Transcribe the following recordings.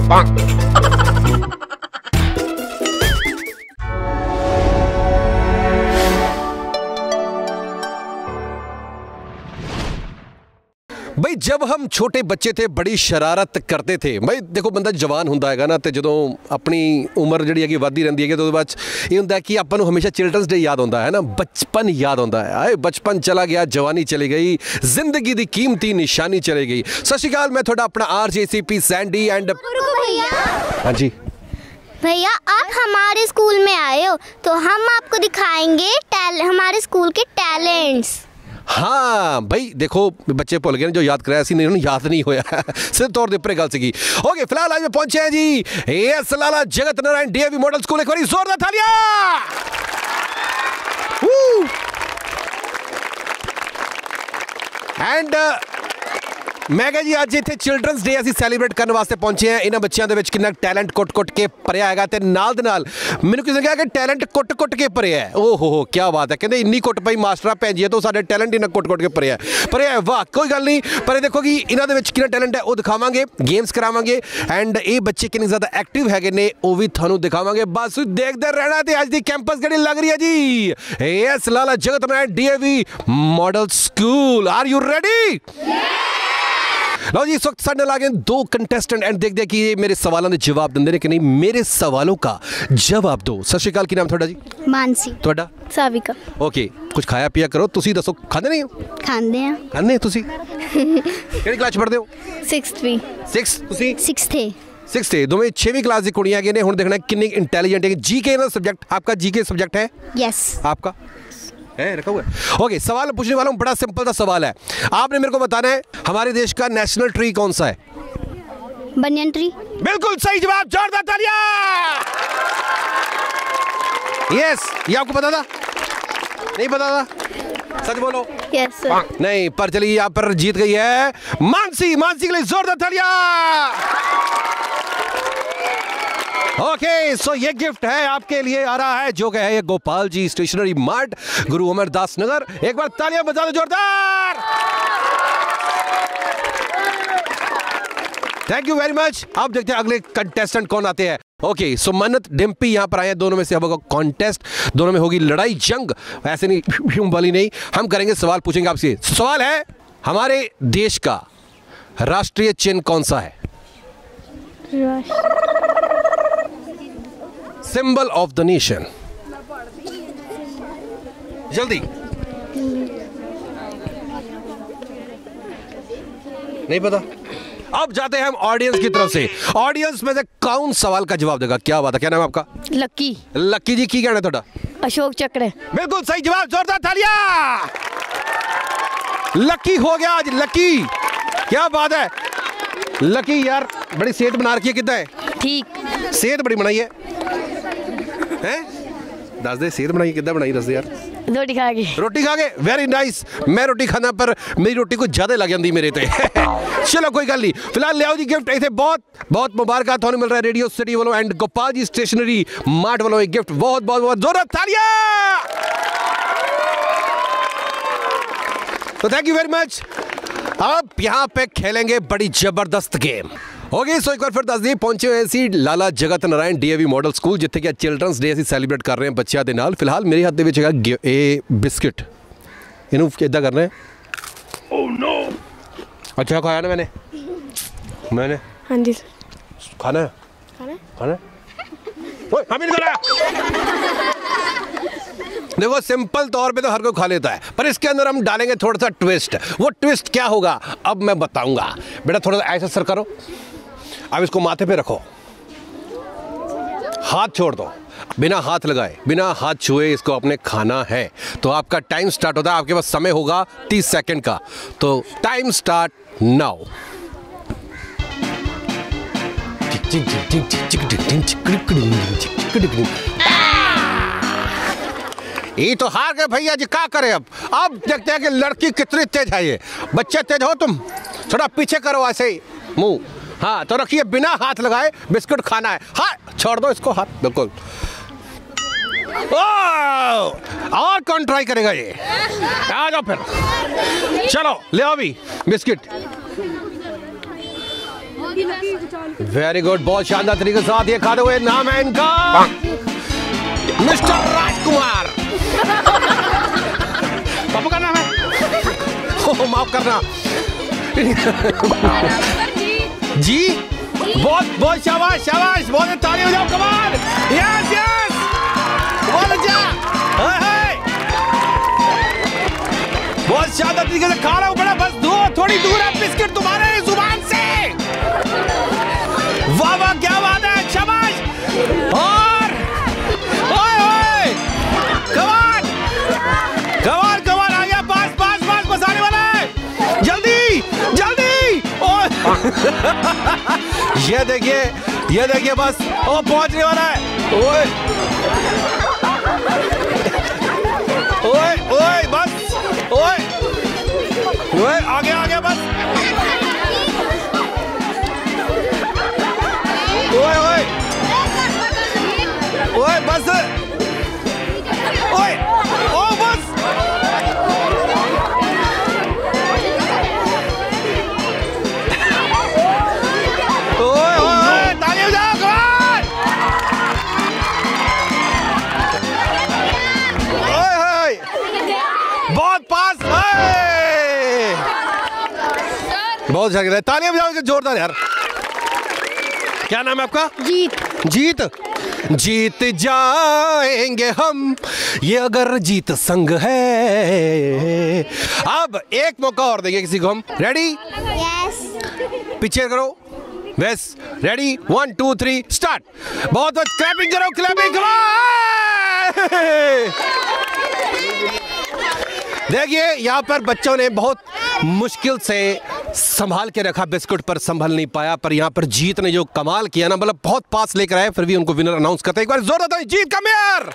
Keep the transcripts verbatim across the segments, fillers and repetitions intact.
भाई जब हम छोटे बच्चे थे बड़ी शरारत करते थे। भाई देखो बंदा जवान ਹੁੰਦਾ ਹੈਗਾ ਨਾ ਤੇ ਜਦੋਂ ਆਪਣੀ ਉਮਰ ਜਿਹੜੀ ਹੈਗੀ ਵੱਧਦੀ ਰਹਿੰਦੀ ਹੈ तो ਉਹਦੇ ਬਾਅਦ ਇਹ ਹੁੰਦਾ ਕਿ ਆਪਾਂ ਨੂੰ ਹਮੇਸ਼ਾ ਚਿਲਡਰਨਸ ਡੇ ਯਾਦ ਆਉਂਦਾ ਹੈ ਨਾ, ਬਚਪਨ ਯਾਦ ਆਉਂਦਾ ਹੈ। ਆਏ ਬਚਪਨ ਚਲਾ ਗਿਆ, ਜਵਾਨੀ ਚਲੀ ਗਈ, ਜ਼ਿੰਦਗੀ ਦੀ ਕੀਮਤੀ ਨਿਸ਼ਾਨੀ ਚਲੀ ਗਈ। ਸਤਿ ਸ਼੍ਰੀ ਅਕਾਲ, मैं ਤੁਹਾਡਾ ਆਪਣਾ ਆਰਜੇਸੀਪੀ सैंडी एंड हाँ जी भैया आप हमारे स्कूल में आए हो तो हम आपको दिखाएंगे हमारे स्कूल के टैलेंट्स। हाँ भाई देखो बच्चे भुल गए जो याद कराया नहीं उन्होंने याद नहीं होया सिर्फ तौर पर गल सी। ओके फिलहाल आज में पहुंचे हैं जी एस लाला Jagat Narayan DAV model school. एक बार जोरदार तालियां। एंड मैं कहा जी ਅੱਜ ਇੱਥੇ ਚਿਲਡਰਨਸ ਡੇ ਅਸੀਂ ਸੈਲੀਬ੍ਰੇਟ ਕਰਨ ਵਾਸਤੇ ਪਹੁੰਚੇ ਹਾਂ। ਇਹਨਾਂ ਬੱਚਿਆਂ ਦੇ ਵਿੱਚ ਕਿੰਨਾ ਟੈਲੈਂਟ ਕੁੱਟ-ਕੁੱਟ ਕੇ ਭਰਿਆ ਹੈਗਾ ਤੇ ਨਾਲ ਦੇ ਨਾਲ ਮੈਨੂੰ ਕਿਸੇ ਨੇ ਕਿਹਾ ਕਿ ਟੈਲੈਂਟ ਕੁੱਟ-ਕੁੱਟ ਕੇ ਭਰਿਆ ਹੈ। ਓ ਹੋ ਹੋ ਕੀ ਬਾਤ ਹੈ। ਕਹਿੰਦੇ ਇੰਨੀ ਕੁੱਟ ਪਈ ਮਾਸਟਰਾਂ ਭੈਣਜੀਆਂ ਤੋਂ ਸਾਡੇ ਟੈਲੈਂਟ ਇਹਨਾਂ ਕੁੱਟ-ਕੁੱਟ ਕੇ ਭਰਿਆ ਭਰਿਆ ਵਾਹ ਕੋਈ ਗੱਲ ਨਹੀਂ। ਪਰ ਇਹ ਦੇਖੋ ਕਿ ਇਹਨਾਂ ਦੇ ਵਿੱਚ ਕਿੰਨਾ ਟੈਲੈਂਟ ਹੈ ਉਹ ਦਿਖਾਵਾਂਗੇ, ਗੇਮਸ ਕਰਾਵਾਂਗੇ ਐਂਡ ਇਹ ਬੱਚੇ ਕਿੰਨੇ ਜ਼ਿਆਦਾ ਐਕਟਿਵ ਹੈਗੇ ਨੇ ਉਹ ਵੀ ਤੁਹਾਨੂੰ ਦਿਖਾਵਾਂਗੇ। ਬਸ ਦੇਖਦੇ ਰਹਿਣਾ। ਤੇ ਅੱਜ ਦੀ ਕੈਂਪਸ ਜਿਹੜੀ ਲੱਗ ਰਹੀ ਹੈ ਜੀ ਐਸ Lala Jagat Narain DAV model school. Are you ready? लो जी इस वक्त साढ़े लागे दो कंटेस्टेंट एंड देख दे कि ये मेरे सवालों के जवाब देंगे कि नहीं। मेरे सवालों का जवाब दो। सत श्री अकाल, की नाम थोड़ा जी? मानसी। थोड़ा? साविका। ओके कुछ खाया पिया करो। तुसी दसो खाते नहीं हो? खाते हैं। खाते तुसी किहड़ी क्लास पढ़दे हो? सिक्स्थ भी। सिक्स्थ तुसी? सिक्स्थ है। सिक्स्थ है। दोवें छेवीं क्लास की कुड़ियां ने हुण देखना कितनी इंटेलिजेंट है। जीके ना सब्जेक्ट आपका जीके सब्जेक्ट है? यस। आपका है रखा हुआ है। ओके सवाल पूछने वाला हूं, बड़ा सिंपल सा सवाल है। आपने मेरे को बताना है हमारे देश का नेशनल ट्री कौन सा है? Banyan tree. बिल्कुल सही जवाब, जोरदार तालियां। यस ये आपको पता था? नहीं पता था? सच बोलो। यस नहीं पर चलिए यहाँ पर जीत गई है मानसी। मानसी के लिए जोरदार तालियां। ओके सो ये गिफ्ट है आपके लिए आ रहा है जो कि है ये गोपाल जी स्टेशनरी मार्ट गुरु अमरदास नगर। एक बार तालियां बजा दो जोरदार। Thank you very much. अब देखते हैं अगले कंटेस्टेंट कौन आते हैं। ओके सो मन्नत डिम्पी यहाँ पर आए हैं। दोनों में से अब होगा कॉन्टेस्ट, दोनों में होगी लड़ाई जंग। ऐसे नहीं वाली नहीं, हम करेंगे सवाल पूछेंगे आपसे। सवाल है हमारे देश का राष्ट्रीय चिन्ह कौन सा है? Symbol of the nation. जल्दी नहीं पता? अब जाते हैं हम ऑडियंस की तरफ से। ऑडियंस में से कौन सवाल का जवाब देगा? क्या बात है, क्या नाम है आपका? लक्की। लक्की जी की कहना है थोड़ा? अशोक चक्र। बिल्कुल सही जवाब, जोरदार तालियां। लक्की हो गया आज। लक्की क्या बात है। लक्की यार बड़ी सेहत बना रखी है। कितना है? ठीक सेहत बड़ी बनाई है हैं? दस दे सेहत बनाई कितना बनाई दस दे यार। रोटी खा के। रोटी खा के वेरी नाइस। मैं रोटी खाना पर मेरी रोटी कुछ ज्यादा लग जाती मेरे ते चलो कोई गल नहीं। फिलहाल ले आओ जी गिफ्ट। इतने बहुत बहुत मुबारक थानू मिल रहा है रेडियो सिटी वालों and Gopal ji stationery mart वालों एक गिफ्ट। बहुत बहुत बहुत जोरदार तालियां। तो थैंक यू वेरी मच। अब यहाँ पे खेलेंगे बड़ी जबरदस्त गेम। ओके सो एक बार फिर दस दिए पहुंचे हुए सी लाला Jagat Narayan DAV model school जिथे कि चिल्ड्रनस डे ਅਸੀਂ ਸੈਲੀਬ੍ਰੇਟ ਕਰ ਰਹੇ ਹਾਂ ਬੱਚਿਆਂ ਦੇ ਨਾਲ। ਫਿਲਹਾਲ ਮੇਰੇ ਹੱਥ ਦੇ ਵਿੱਚ ਹੈਗਾ ਇਹ ਬਿਸਕਿਟ। ਇਹਨੂੰ ਕਿੱਦਾਂ ਕਰਨਾ ਹੈ? ਓ नो अच्छा खाया ना मैंने मैंने हाँ जी खाना है खाना खाना ओए हमें नहीं खाना। देखो सिंपल तौर पे तो हर कोई खा लेता है पर इसके अंदर हम डालेंगे थोड़ा सा ट्विस्ट। वो ट्विस्ट क्या होगा अब मैं बताऊंगा। बेटा थोड़ा सा ऐसा सर करो। अब इसको माथे पे रखो, हाथ छोड़ दो, बिना हाथ लगाए बिना हाथ छुए इसको अपने खाना है। तो आपका टाइम स्टार्ट होता है। आपके पास समय होगा तीस सेकंड का। तो टाइम स्टार्ट नाउ। ये तो हार गए भैया जी, क्या करें अब। अब देखते हैं कि लड़की कितनी तेज है। ये बच्चे तेज हो तुम, थोड़ा पीछे करो ऐसे ही मुंह। हाँ तो रखिए बिना हाथ लगाए बिस्कुट खाना है। हाँ छोड़ दो इसको हाथ। बिल्कुल और कौन ट्राई करेगा? ये आ जाओ फिर। चलो ले आओ भी बिस्किट। वेरी गुड, बहुत शानदार तरीके से साथ ये खाते हुए। नाम है इनका मिस्टर राजकुमार। पापा का नाम है, ओ माफ करना जी। बहुत बहुत शाबाश शाबाश, बहुत ताली हो जाओ, कमाल। यस यस, बहुत अच्छा, हाय हाय, बहुत शानदार तरीके से खा रहा हूँ। बड़ा बस दो, थोड़ी दूर है बिस्किट तुम्हारे जुबान से। वाह वाह, क्या बात है, शाबाश। और ओए ओए, कमाल कमाल कमाल, आ गया, पास पास पास, बस आने वाला है, जल्दी जल्दी। ओए ये देखिए ये देखिए, बस ओ पहुंचने वाला है। ओए ओए ओए, बस ओए ओए, आगे आगे, बस ओए ओए ओए, बस ओए ओ, बस ओए ओए, ताली हो जाओ, कमाल। ओए ओए, बहुत पास, बहुत अच्छा लग रहा है, तालियां बजाओ जोरदार यार। क्या नाम है आपका? जीत। जीत, जीत जाएंगे हम ये अगर जीत संग है। अब एक मौका और देंगे किसी को हम। रेडी? यस। पीछे करो, बस ready, one two three start. बहुत बहुत क्लैपिंग करो, क्लैपिंग करो। देखिए यहाँ पर बच्चों ने बहुत मुश्किल से संभाल के रखा, बिस्कुट पर संभल नहीं पाया, पर यहाँ पर जीत ने जो कमाल किया ना, मतलब बहुत पास लेकर आए, फिर भी उनको विनर अनाउंस करते हैं। एक बार जोरदार जीत का मेयर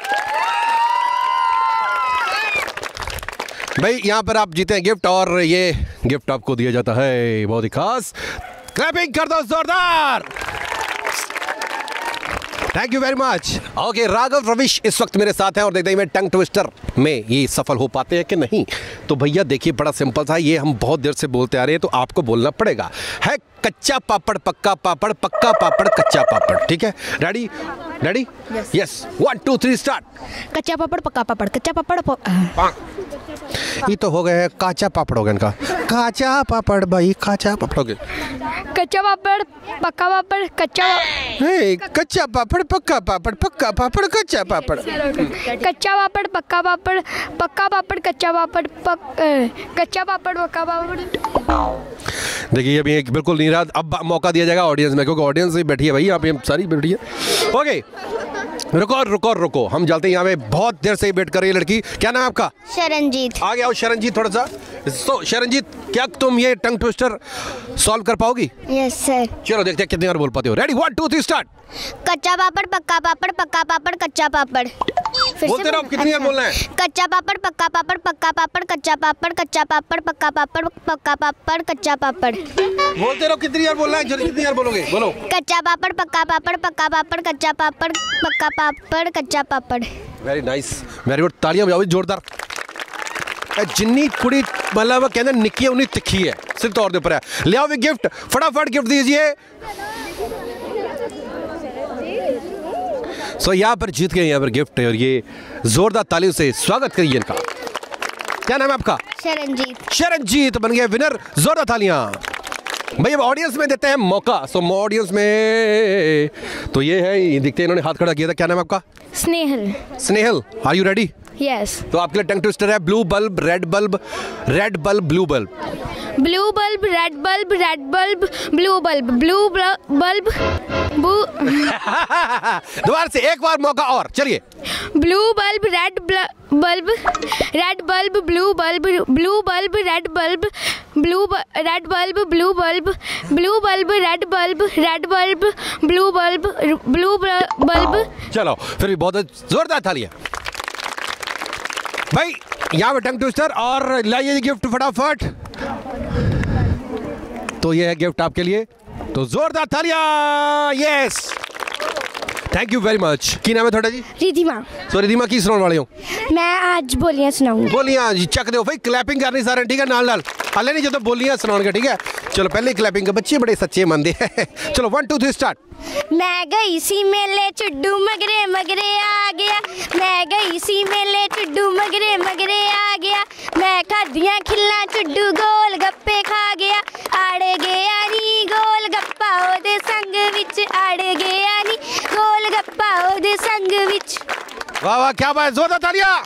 भाई, यहाँ पर आप जीते हैं गिफ्ट, और ये गिफ्ट आपको दिया जाता है बहुत ही खास। क्लैपिंग कर दो जोरदार, thank you very much. Okay, Raghav Ravish इस वक्त मेरे साथ हैं और देखते हैं मैं टंग ट्विस्टर में ये सफल हो पाते हैं कि नहीं। तो भैया देखिए, बड़ा सिंपल था, ये हम बहुत देर से बोलते आ रहे हैं, तो आपको बोलना पड़ेगा। है कच्चा पापड़ पक्का पापड़, पक्का पापड़ कच्चा पापड़, ठीक है? Ready ready? Yes, one two three start. कच्चा पापड़ पक्का पापड़, कच्चा पापड़ प... ये तो हो गए काचा पापड़, हो गया इनका काचा पापड़ भाई, काचा पापड़ हो गया। कच्चा पापड़ पक्का पापड़, कच्चा हे, कच्चा पापड़ पक्का पापड़, पक्का पापड़ कच्चा पापड़, कच्चा पापड़ पक्का पापड़, पक्का पापड़ कच्चा पापड़, पक कच्चा पापड़ पक्का पापड़। देखिए अभी एक बिल्कुल नहीं रहा, अब मौका दिया जाएगा ऑडियंस में, क्योंकि ऑडियंस भी बैठी है भाई, यहाँ पे सारी बैठी है। ओके, रुको रुको रुको, हम चलते हैं, यहाँ पे बहुत देर से वेट कर रही है लड़की। क्या नाम है आपका? शरणजीत। आ गया शरणजीत, थोड़ा सा। तो शरणजीत, क्या तुम ये टंग ट्विस्टर सॉल्व कर पाओगी? Yes sir. चलो देखते हैं कितनी बार बोल पाते हो। Ready, one two three start. कच्चा पापड़ पक्का पापड़, पक्का पापड़ कच्चा पापड़। फिर बोलते रहो, कितनी बार बोलना है? कच्चा पापड़ पक्का पापड़, पक्का पापड़ कच्चा पापड़, कच्चा पापड़ पक्का पापड़, पक्का पापड़ कच्चा पापड़। बोलते रहो, कितनी बार बोलना है? जल्दी, कितनी बार बोलोगे? बोलो। कच्चा पापड़ पक्का पापड़, पक्का पापड़ कच्चा पापड़, पक्का पापड़ कच्चा पापड़। वेरी नाइस, वेरी गुड, तालियां बजाओ जोरदार। जिन्नी कुड़ी मतलब कहते हैं निक्की है उन्नी तिखी है, सिर्फ तौर के ऊपर है। ले आओ गिफ्ट, फटाफट गिफ्ट दीजिए। सो so, यहाँ पर जीत गए, यहाँ पर गिफ्ट है, और ये जोरदार तालियों से स्वागत करिए इनका। क्या नाम है आपका? शरणजीत। शरणजीत बन गया विनर, जोरदार तालियां। भाई अब ऑडियंस में देते हैं मौका। सो so, ऑडियंस में तो ये है, ये दिखते हैं, इन्होंने हाथ खड़ा किया था। क्या नाम है आपका? Snehal. Snehal, are you ready? Yes. तो आपके लिए टंग ट्विस्टर है, blue bulb red bulb, red bulb blue bulb. Blue bulb red bulb, red bulb blue bulb, blue bulb दोबारा से एक बार मौका और, चलिए। Blue bulb red bulb, red bulb blue bulb, blue bulb red bulb, blue red bulb blue bulb, blue bulb red bulb, red bulb blue bulb, blue bulb. चलो फिर भी बहुत जोरदार तालियां भाई। यहाँ पे टंग ट्विस्टर, और लाइए गिफ्ट फटाफट। तो ये है गिफ्ट आपके लिए, तो जोरदार तालियां। Yes, thank you very much. की नाम है थोड़ा जी? रिधिमा। सो रिधिमा की सुनाने वाले हो? मैं आज बोलियां सुनाऊंगी। बोलियां जी चक दो भाई, क्लैपिंग करनी सारे, ठीक है? नाल नाल हले नहीं जो बोलियां सुनाओगे, ठीक है? चलो पहले क्लैपिंग, बच्चे बड़े सच्चे मंदे हैं। चलो वन टू थ्री स्टार्ट। मैं गई सी मेले चुड्डू मगरे मगरे आ गया, मैं गई सी मेले चुड्डू मगरे मगरे आ गया, मैं खादियां खिल्लां चुड्डू गोल गप्पे खा गया, आड़े गया नी गोल गप्पा ओदे संग विच, आड़े गया नी गोल गप्पा ओदे संग विच। वाह वाह क्या बात, जोरदार तालियां।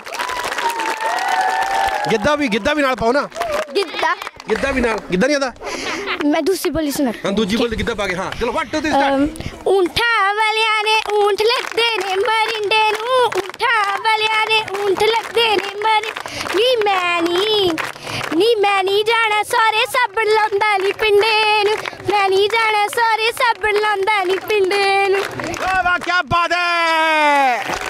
गिद्दा भी गिद्दा भी नाल पाओ ना। गिद्दा गिद्दा भी नाल, गिद्दा नहीं आता? मैं दूसरी बोली सुना। हां दूसरी बोल गिद्दा पा के। हां चलो वन टू थ्री स्टार्ट। ऊंठा वालिया ने ऊंठ लगदे ने मरिंडे नू, ऊंठा वालिया ने ऊंठ लगदे ने मर नी मैं नी नी मैं नहीं जाना सारे साबण लांदा नी पिंडे नू, मैं नहीं जाना सारे साबण लांदा नी पिंडे नू। वाह वाह क्या बात है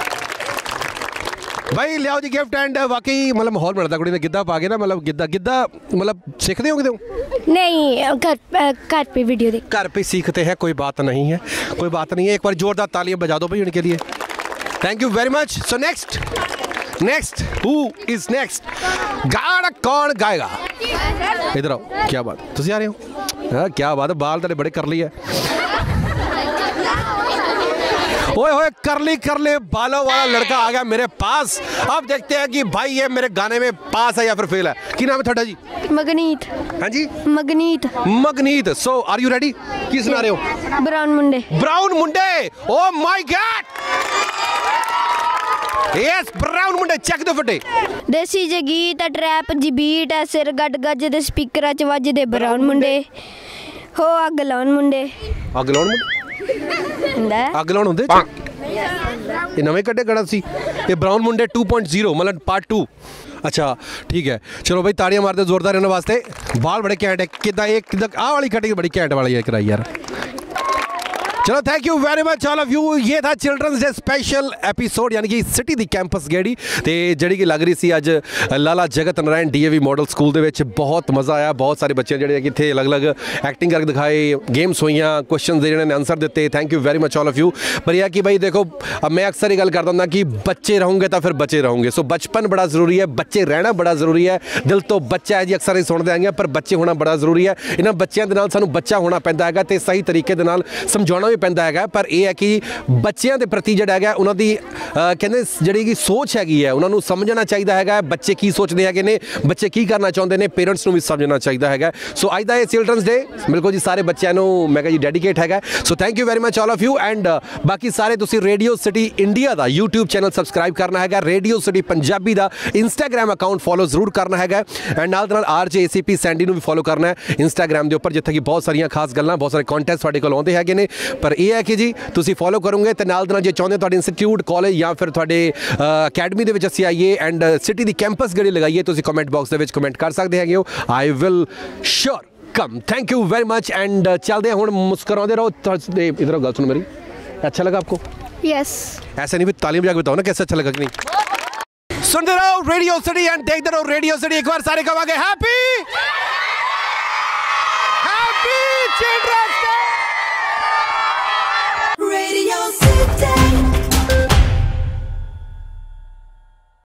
भाई, लियाओ जी गिफ्ट। एंड वाकई मतलब माहौल बनता कुड़ी ने गिद्दा पा के ना, मतलब गिद्दा गिद्दा मतलब सीखते हो कितों? नहीं, घर घर पे वीडियो देख, घर पे सीखते हैं, कोई बात नहीं है, कोई बात नहीं है। एक बार जोरदार तालियां बजा दो भाई उनके लिए। Thank you very much. So next next who is next? गाना कौन गाएगा? इधर आओ। क्या बात, तुम आ रहे हो? हाँ क्या बात है, बाल तेरे बड़े कर लिए। ओए होए करली करले बालों वाला लड़का आ गया मेरे पास। अब देखते हैं कि भाई ये मेरे गाने में पास है या फिर फेल है। की नाम है थोड़ा जी? मगनीत। हाँ जी Magneet. Magneet. So are you ready? की सुना रहे हो? Brown Munde. Brown Munde, oh my god, yes brown Munde, चेक दो फटे। देसी जे गीत ट्रैप जी बीट है, सिर गड गज दे स्पीकरां च वजदे ब्राउन मुंडे, हो अग लाउन मुंडे। अग लाउन मुंडे अग लाउन ਹੁੰਦੇ ਇਹ ਨਵੇਂ ਕੱਢੇ ਗੜਾ ਸੀ ਇਹ brown Munde two point zero मतलब पार्ट टू। अच्छा ठीक है, चलो भाई ताड़ियां मारते जोरदार रहने वास्ते। बाल बड़े कैंट है, किदा एक किदा आ वाली कटिंग बड़ी कैंट वाली है कराई यार। चलो thank you very much all of you. ये था चिल्ड्रंस डे स्पेशल एपीसोड यानी कि सिटी दी कैंपस गेड़ी ते ਜਿਹੜੀ ਕਿ ਲੱਗ ਰਹੀ ਸੀ ਅੱਜ ਲਾਲਾ Jagat Narain DAV model school ਦੇ ਵਿੱਚ। ਬਹੁਤ ਮਜ਼ਾ ਆਇਆ, ਬਹੁਤ ਸਾਰੇ ਬੱਚੇ ਜਿਹੜੇ ਕਿ ਇੱਥੇ ਅਲੱਗ-ਅਲੱਗ ਐਕਟਿੰਗ ਕਰਕੇ ਦਿਖਾਏ, ਗੇਮਸ ਹੋਈਆਂ, ਕੁਐਸਚਨਸ ਦੇ ਜਿਹੜੇ ਨੇ ਆਨਸਰ ਦਿੱਤੇ। Thank you very much all of you. ਪਰ ਇਹ ਕਿ ਭਾਈ ਦੇਖੋ मैं अक्सर ये गल करता हूँ कि बच्चे रहोगे तो फिर बचे रहोगे। सो बचपन बड़ा ज़रूरी है, बच्चे रहना बड़ा ज़रूरी है। दिल तो बच्चा है जी अक्सर ही सुनते आएंगे, पर बच्चे होना बड़ा ज़रूरी है। इन्होंने बच्चों के नाल सानू बच्चा होना पैंदा है ते सही तरीके दे नाल समझाना भी पैंदा है। पर यह है कि बच्चों के प्रति जिहड़ा है उन्हां दी कहंदे जिहड़ी कि सोच हैगी है उन्होंने समझना चाहिए है। बच्चे की सोचते हैं ने, बच्चे की करना चाहते हैं, पेरेंट्स को भी समझना चाहिए है। सो अज का चिल्ड्रंस डे बिल्कुल जी सारे बच्चों को मैं जी डेडिकेट है। So thank you very much all of you. And बाकी सारे तुसीं रेडियो सिटी इंडिया का यूट्यूब चैनल सबसक्राइब करना है, रेडियो सिटी पंजाबी का इंस्टाग्राम अकाउंट फॉलो जरूर करना है, एंड नाल दे नाल R J A C P Sandy भी फॉलो करना है इंस्टाग्राम के उपर, जिथे कि बहुत सारिया खास गल्लां बहुत सारे कॉन्टेस्ट तुहाडे कोल आउंदे हैगे ने। पर यह है कि जी तुसीं फॉलो करोगे तो नाल दे नाल जे चाहुंदे तुहाडे इंस्टीट्यूट कॉलेज या फिर तुहाडे अकैडमी दे विच असीं आईए एंड सिटी दी कैंपस गड़ी लगाइए, तुसीं कमेंट बॉक्स दे विच कमेंट कर सकते हैगे हो। I will sure come. Thank you very much. And चलते हैं हुण, मुस्कुराते रहो। इधर गल सुनो मेरी, अच्छा लगा आपको? यस। ऐसे नहीं भी तालियां बजा के बताओ ना कैसे अच्छा लगा कि नहीं। सुनते रहो रेडियो सिटी एंड देखते रहो रेडियो सिटी। एक बार सारे कहोगे हैप्पी हैप्पी चिल्ड्रंस डे।